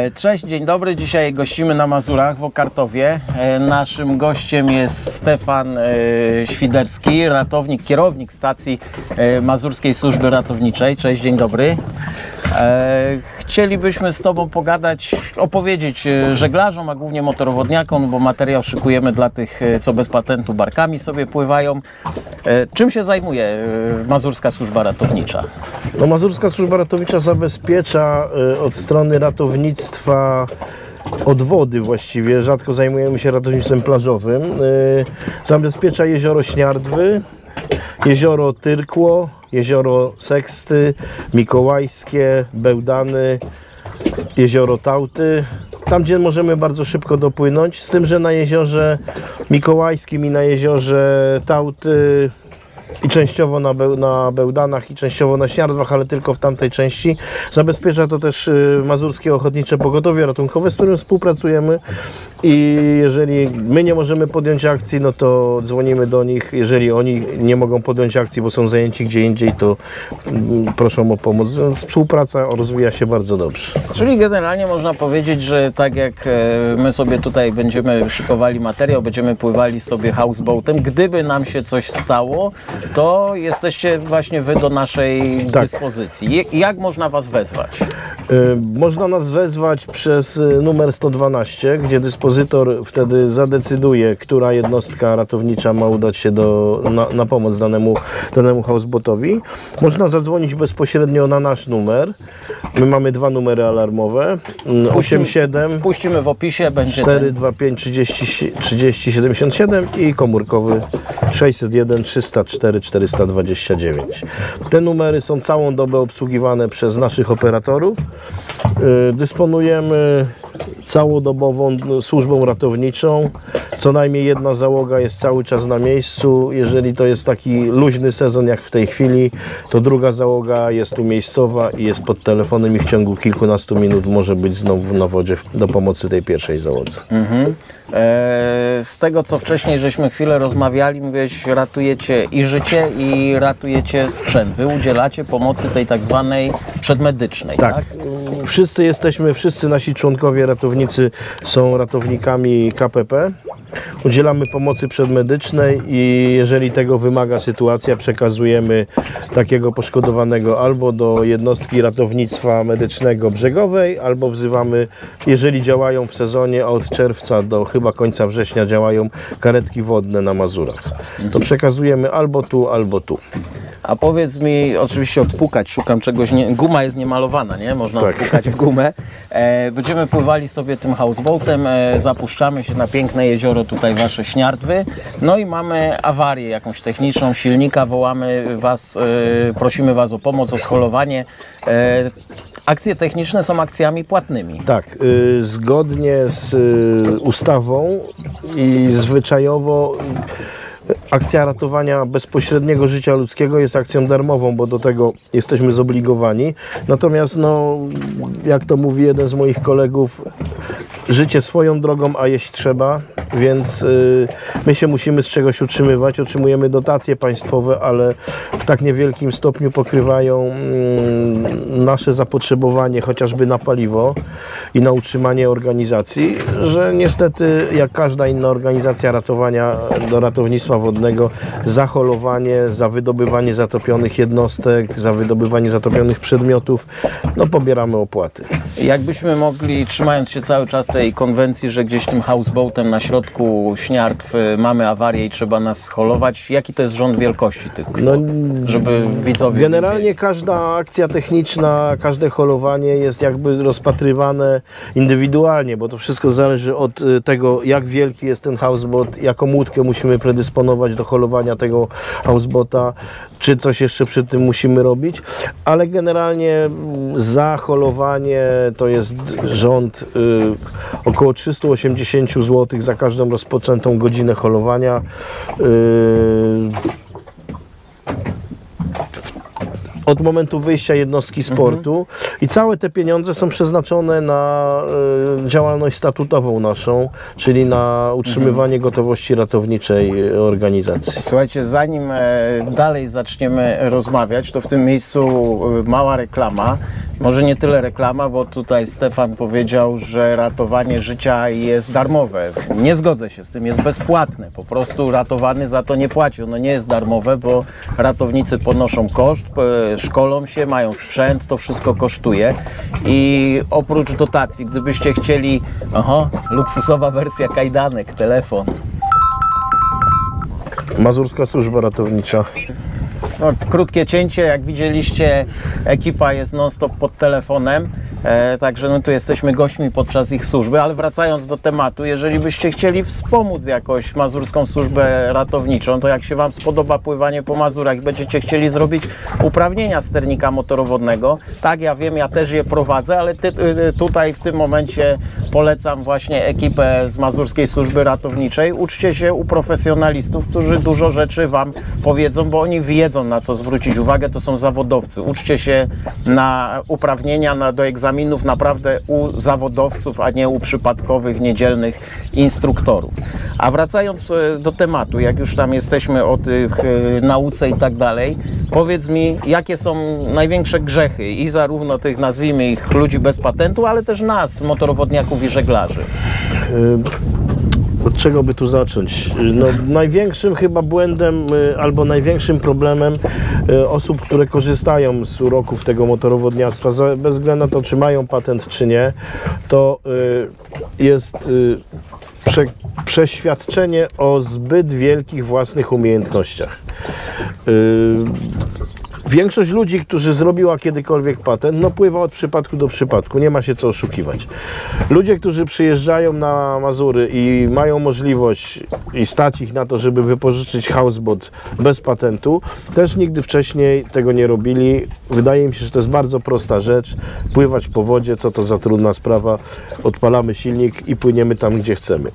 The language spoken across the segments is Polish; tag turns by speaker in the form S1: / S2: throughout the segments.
S1: Cześć, dzień dobry. Dzisiaj gościmy na Mazurach w Okartowie. Naszym gościem jest Stefan Świderski, ratownik, kierownik stacji Mazurskiej Służby Ratowniczej. Cześć, dzień dobry. Chcielibyśmy z Tobą pogadać, opowiedzieć żeglarzom, a głównie motorowodniakom, bo materiał szykujemy dla tych, co bez patentu barkami sobie pływają. Czym się zajmuje Mazurska Służba Ratownicza?
S2: No, Mazurska Służba Ratownicza zabezpiecza od strony ratownictwa od wody właściwie, rzadko zajmujemy się ratownictwem plażowym. Zabezpiecza jezioro Śniardwy, jezioro Tyrkło, jezioro Seksty, Mikołajskie, Bełdany, jezioro Tałty. Tam, gdzie możemy bardzo szybko dopłynąć, z tym, że na jeziorze Mikołajskim i na jeziorze Tałty i częściowo na Bełdanach i częściowo na Śniardwach, ale tylko w tamtej części. Zabezpiecza to też Mazurskie Ochotnicze Pogotowie Ratunkowe, z którym współpracujemy i jeżeli my nie możemy podjąć akcji, no to dzwonimy do nich. Jeżeli oni nie mogą podjąć akcji, bo są zajęci gdzie indziej, to proszą o pomoc. Współpraca rozwija się bardzo dobrze.
S1: Czyli generalnie można powiedzieć, że tak jak my sobie tutaj będziemy szykowali materiał, będziemy pływali sobie houseboatem, gdyby nam się coś stało, to jesteście właśnie Wy do naszej dyspozycji. Jak można Was wezwać?
S2: Można nas wezwać przez numer 112, gdzie dyspozytor wtedy zadecyduje, która jednostka ratownicza ma udać się na pomoc danemu houseboatowi. Można zadzwonić bezpośrednio na nasz numer. My mamy dwa numery alarmowe. 87
S1: puścimy w opisie, będzie
S2: 425 30 77 i komórkowy 601 304 429. Te numery są całą dobę obsługiwane przez naszych operatorów. Dysponujemy całodobową służbą ratowniczą. Co najmniej jedna załoga jest cały czas na miejscu. Jeżeli to jest taki luźny sezon jak w tej chwili, to druga załoga jest tu miejscowa i jest pod telefonem i w ciągu kilkunastu minut może być znowu na wodzie do pomocy tej pierwszej załodze.
S1: Z tego, co wcześniej żeśmy chwilę rozmawiali, mówiłeś, ratujecie i życie, i ratujecie sprzęt. Wy udzielacie pomocy tej tak zwanej przedmedycznej, tak?
S2: Wszyscy nasi członkowie ratownicy są ratownikami KPP. Udzielamy pomocy przedmedycznej i jeżeli tego wymaga sytuacja, przekazujemy takiego poszkodowanego albo do jednostki ratownictwa medycznego brzegowej, albo wzywamy, jeżeli działają w sezonie, od czerwca do chyba końca września działają karetki wodne na Mazurach. To przekazujemy albo tu, albo tu.
S1: A powiedz mi, oczywiście odpukać, szukam czegoś, guma jest niemalowana, nie? Można odpukać w gumę. Będziemy pływali sobie tym houseboatem, zapuszczamy się na piękne jezioro, tutaj Wasze Śniardwy, no i mamy awarię jakąś techniczną silnika, wołamy Was, prosimy Was o pomoc, o scholowanie. Akcje techniczne są akcjami płatnymi.
S2: Tak, zgodnie z ustawą i zwyczajowo akcja ratowania bezpośredniego życia ludzkiego jest akcją darmową, bo do tego jesteśmy zobligowani. Natomiast, no, jak to mówi jeden z moich kolegów, życie swoją drogą, a jeść trzeba, więc my się musimy z czegoś utrzymywać. Otrzymujemy dotacje państwowe, ale w tak niewielkim stopniu pokrywają nasze zapotrzebowanie chociażby na paliwo i na utrzymanie organizacji, że niestety jak każda inna organizacja ratowania do ratownictwa wodnego, za holowanie, za wydobywanie zatopionych jednostek, za wydobywanie zatopionych przedmiotów, no pobieramy opłaty.
S1: Jakbyśmy mogli, trzymając się cały czas tej konwencji, że gdzieś tym houseboatem na środku Śniardw mamy awarię i trzeba nas scholować, jaki to jest rząd wielkości tych kwot, żeby widzowie...
S2: Generalnie każda akcja techniczna, każde holowanie jest jakby rozpatrywane indywidualnie, bo to wszystko zależy od tego, jak wielki jest ten houseboat, jaką łódkę musimy predysponować do holowania tego houseboata, czy coś jeszcze przy tym musimy robić, ale generalnie za holowanie to jest rząd około 380 zł za każdą rozpoczętą godzinę holowania. od momentu wyjścia jednostki sportu i całe te pieniądze są przeznaczone na działalność statutową naszą, czyli na utrzymywanie gotowości ratowniczej organizacji.
S1: Słuchajcie, zanim dalej zaczniemy rozmawiać, to w tym miejscu mała reklama. Może nie tyle reklama, bo tutaj Stefan powiedział, że ratowanie życia jest darmowe. Nie zgodzę się z tym, jest bezpłatne. Po prostu ratowany za to nie płaci. Ono nie jest darmowe, bo ratownicy ponoszą koszt, szkolą się, mają sprzęt, to wszystko kosztuje. I oprócz dotacji, gdybyście chcieli, luksusowa wersja kajdanek, telefon.
S2: Mazurska Służba Ratownicza.
S1: No, krótkie cięcie, jak widzieliście, ekipa jest non-stop pod telefonem, także no, tu jesteśmy gośćmi podczas ich służby, ale wracając do tematu, jeżeli byście chcieli wspomóc jakoś Mazurską Służbę Ratowniczą, to jak się Wam spodoba pływanie po Mazurach i będziecie chcieli zrobić uprawnienia sternika motorowodnego, tak, ja wiem, ja też je prowadzę, ale tutaj w tym momencie polecam właśnie ekipę z Mazurskiej Służby Ratowniczej. Uczcie się u profesjonalistów, którzy dużo rzeczy Wam powiedzą, bo oni wiedzą, na co zwrócić uwagę, to są zawodowcy. Uczcie się na uprawnienia, do egzaminów naprawdę u zawodowców, a nie u przypadkowych, niedzielnych instruktorów. A wracając do tematu, jak już tam jesteśmy o tych nauce i tak dalej, powiedz mi, jakie są największe grzechy i zarówno tych, nazwijmy ich, ludzi bez patentu, ale też nas, motorowodniaków i żeglarzy.
S2: Od czego by tu zacząć? No, największym chyba błędem albo największym problemem osób, które korzystają z uroków tego motorowodniactwa, bez względu na to, czy mają patent, czy nie, to jest przeświadczenie o zbyt wielkich własnych umiejętnościach. Większość ludzi, którzy zrobiła kiedykolwiek patent, no pływa od przypadku do przypadku, nie ma się co oszukiwać. Ludzie, którzy przyjeżdżają na Mazury i mają możliwość i stać ich na to, żeby wypożyczyć houseboat bez patentu, też nigdy wcześniej tego nie robili. Wydaje mi się, że to jest bardzo prosta rzecz, pływać po wodzie, co to za trudna sprawa, odpalamy silnik i płyniemy tam, gdzie chcemy.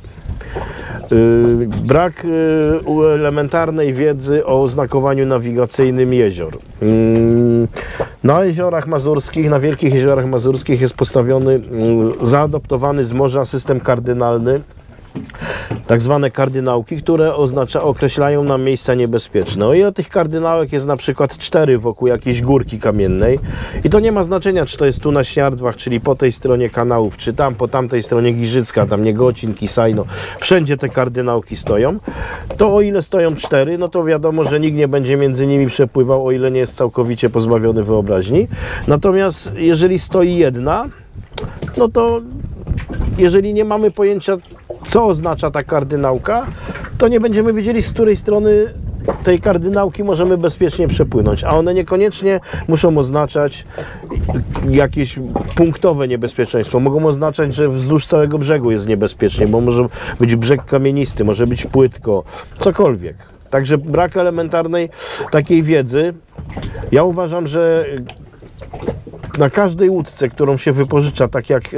S2: Brak elementarnej wiedzy o oznakowaniu nawigacyjnym jezior. Na jeziorach mazurskich, na wielkich jeziorach mazurskich jest postawiony, zaadoptowany z morza system kardynalny, tak zwane kardynałki, które określają nam miejsca niebezpieczne. O ile tych kardynałek jest na przykład 4 wokół jakiejś górki kamiennej i to nie ma znaczenia, czy to jest tu na Śniardwach, czyli po tej stronie kanałów, czy tam, po tamtej stronie Giżycka, tam Niegocin, Kisajno, wszędzie te kardynałki stoją, to o ile stoją 4, no to wiadomo, że nikt nie będzie między nimi przepływał, o ile nie jest całkowicie pozbawiony wyobraźni. Natomiast jeżeli stoi jedna, no to jeżeli nie mamy pojęcia, co oznacza ta kardynałka, to nie będziemy wiedzieli, z której strony tej kardynałki możemy bezpiecznie przepłynąć, a one niekoniecznie muszą oznaczać jakieś punktowe niebezpieczeństwo. Mogą oznaczać, że wzdłuż całego brzegu jest niebezpiecznie, bo może być brzeg kamienisty, może być płytko, cokolwiek. Także brak elementarnej takiej wiedzy. Ja uważam, że na każdej łódce, którą się wypożycza, tak jak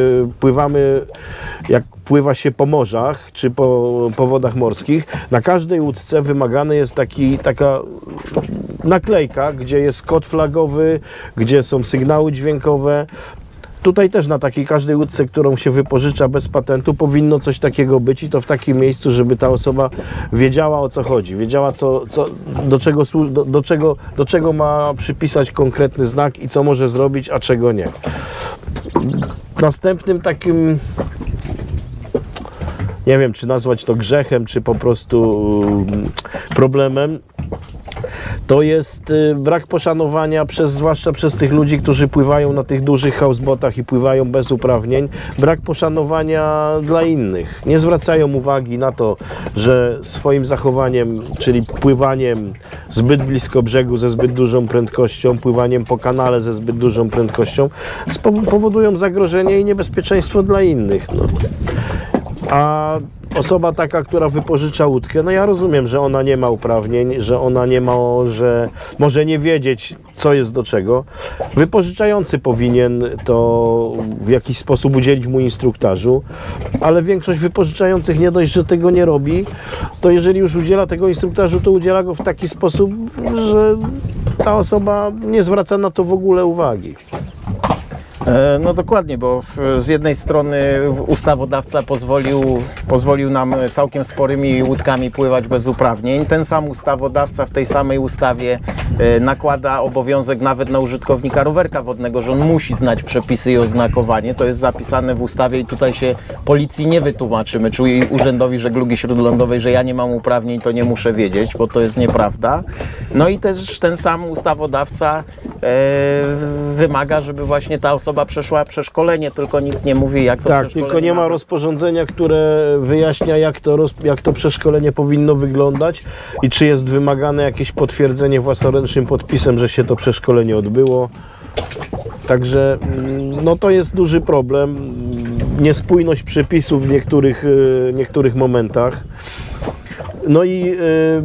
S2: pływa się po morzach czy po wodach morskich, na każdej łódce wymagany jest taka naklejka, gdzie jest kod flagowy, gdzie są sygnały dźwiękowe. Tutaj też na takiej każdej łódce, którą się wypożycza bez patentu, powinno coś takiego być i to w takim miejscu, żeby ta osoba wiedziała, o co chodzi, wiedziała, do czego ma przypisać konkretny znak i co może zrobić, a czego nie. Następnym takim, nie wiem, czy nazwać to grzechem, czy po prostu problemem, to jest brak poszanowania zwłaszcza przez tych ludzi, którzy pływają na tych dużych houseboatach i pływają bez uprawnień, brak poszanowania dla innych. Nie zwracają uwagi na to, że swoim zachowaniem, czyli pływaniem zbyt blisko brzegu ze zbyt dużą prędkością, pływaniem po kanale ze zbyt dużą prędkością, powodują zagrożenie i niebezpieczeństwo dla innych. No. A osoba taka, która wypożycza łódkę, no ja rozumiem, że ona nie ma uprawnień, że ona nie może nie wiedzieć, co jest do czego. Wypożyczający powinien to w jakiś sposób udzielić mu instruktażu, ale większość wypożyczających nie dość, że tego nie robi, to jeżeli już udziela tego instruktażu, to udziela go w taki sposób, że ta osoba nie zwraca na to w ogóle uwagi.
S1: No dokładnie, bo z jednej strony ustawodawca pozwolił nam całkiem sporymi łódkami pływać bez uprawnień. Ten sam ustawodawca w tej samej ustawie nakłada obowiązek nawet na użytkownika rowerka wodnego, że on musi znać przepisy i oznakowanie. To jest zapisane w ustawie i tutaj się policji nie wytłumaczymy, czy Urzędowi Żeglugi Śródlądowej, że ja nie mam uprawnień, to nie muszę wiedzieć, bo to jest nieprawda. No i też ten sam ustawodawca wymaga, żeby właśnie ta osoba przeszła przeszkolenie, tylko nikt nie mówi, jak to
S2: tak,
S1: przeszkolenie.
S2: tylko nie ma rozporządzenia, które wyjaśnia, jak to przeszkolenie powinno wyglądać i czy jest wymagane jakieś potwierdzenie własnoręcznym podpisem, że się to przeszkolenie odbyło. Także no to jest duży problem, niespójność przepisów w niektórych momentach. No i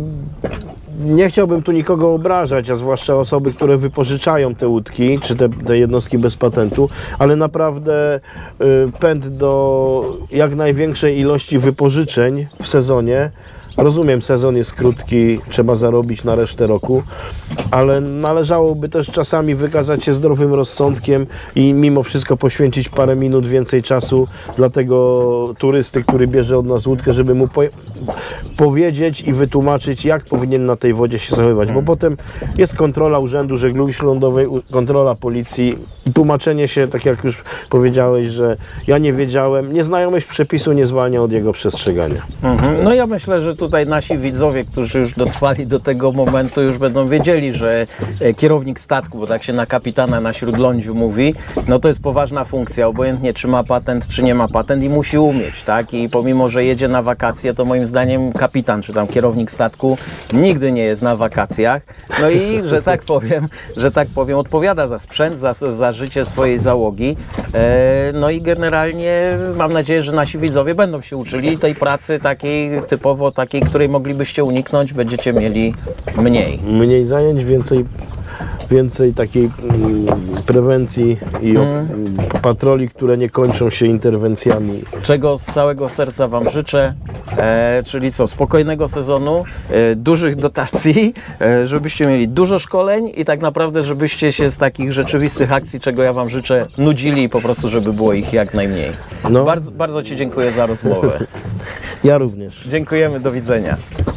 S2: nie chciałbym tu nikogo obrażać, a zwłaszcza osoby, które wypożyczają te łódki, czy te jednostki bez patentu, ale naprawdę pęd do jak największej ilości wypożyczeń w sezonie. Rozumiem, sezon jest krótki, trzeba zarobić na resztę roku, ale należałoby też czasami wykazać się zdrowym rozsądkiem i mimo wszystko poświęcić parę minut więcej czasu dla tego turysty, który bierze od nas łódkę, żeby mu powiedzieć i wytłumaczyć, jak powinien na tej wodzie się zachowywać, bo potem jest kontrola Urzędu Żeglugi Śródlądowej, kontrola policji i tłumaczenie się, tak jak już powiedziałeś, że ja nie wiedziałem, nieznajomość przepisu nie zwalnia od jego przestrzegania.
S1: No ja myślę, że tutaj nasi widzowie, którzy już dotrwali do tego momentu, już będą wiedzieli, że kierownik statku, bo tak się na kapitana na śródlądziu mówi, no to jest poważna funkcja, obojętnie czy ma patent, czy nie ma patent i musi umieć, tak? I pomimo, że jedzie na wakacje, to moim zdaniem kapitan, czy tam kierownik statku nigdy nie jest na wakacjach. No i, że tak powiem, odpowiada za sprzęt, za życie swojej załogi. No i generalnie mam nadzieję, że nasi widzowie będą się uczyli tej pracy takiej typowo takiej, której moglibyście uniknąć, będziecie mieli mniej.
S2: Mniej zajęć, więcej takiej prewencji i patroli, które nie kończą się interwencjami.
S1: Czego z całego serca Wam życzę, czyli co, spokojnego sezonu, dużych dotacji, żebyście mieli dużo szkoleń i tak naprawdę, żebyście się z takich rzeczywistych akcji, czego ja Wam życzę, nudzili i po prostu, żeby było ich jak najmniej.
S2: No.
S1: Bardzo Ci dziękuję za rozmowę.
S2: Ja również.
S1: Dziękujemy, do widzenia.